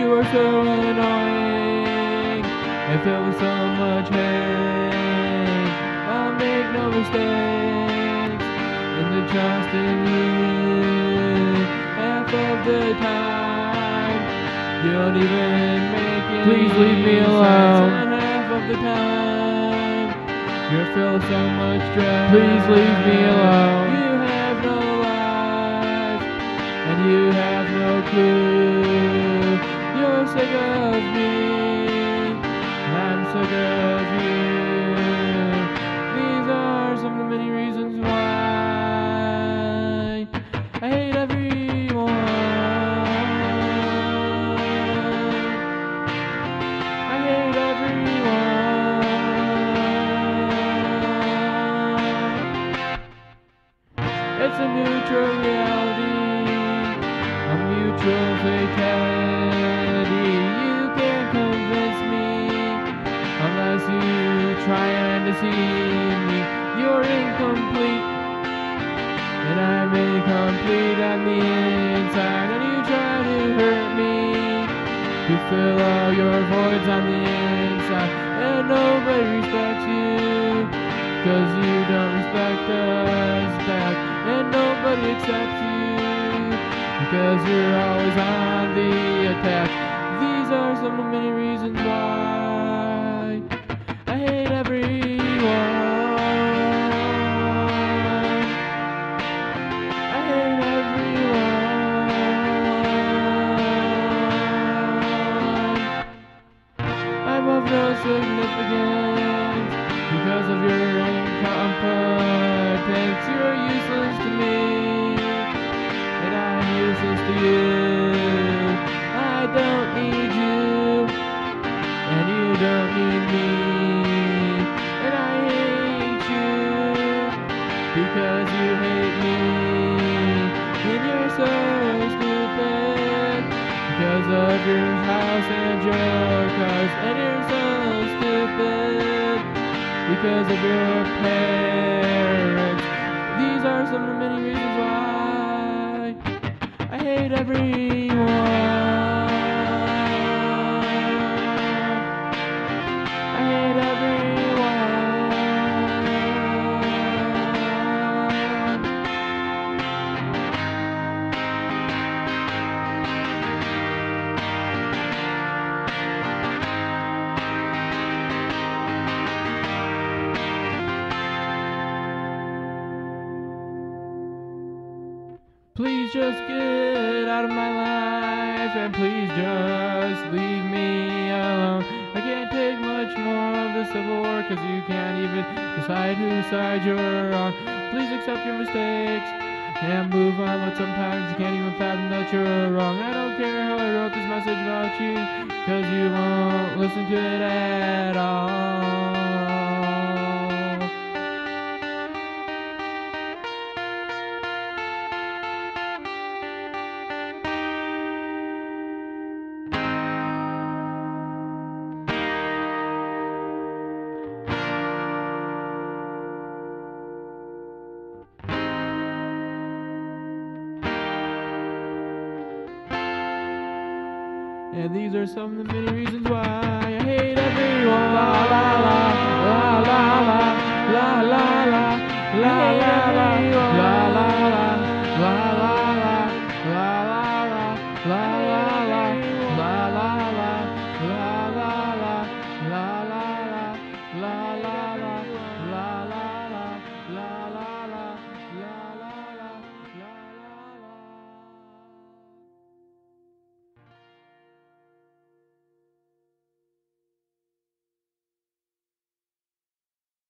You are so annoying and filled with so much hate. I'll make no mistakes in the trust in you. Half of the time, you don't even make any Please leave me sense. alone. And half of the time, you're filled with so much stress. Please leave me alone. You have no life, and you have no clue. You're sick of me, and I'm sick of you. These are some of the many reasons why I hate everyone. I hate everyone. It's a neutral reality, a mutual fatality. You can't convince me unless you try and deceive me. You're incomplete, and I'm incomplete on the inside. And you try to hurt me to fill all your voids on the inside. And nobody respects you, 'cause you don't respect us back. And nobody accepts you, because you're always on the attack. These are some of the many reasons why I hate everyone. I hate everyone. I'm of no significance because of your incompetence. You're useless to me, and I'm useless to you. I don't need you, and you don't need me. And I hate you because you hate me. And you're so stupid because of your house and your cars. And you're so stupid because of your parents. These are some of the many reasons why I hate everyone. I hate everyone. Please just get out of my life, and please just leave me alone. I can't take much more of the Civil War, 'cause you can't even decide whose side you're on. Please accept your mistakes and move on, but sometimes you can't even fathom that you're wrong. I don't care how I wrote this message about you, 'cause you won't listen to it at all. And these are some of the many reasons why I hate everyone. La la la, la la la, la la la, la la la, la la la, la la la, la la la, la la la.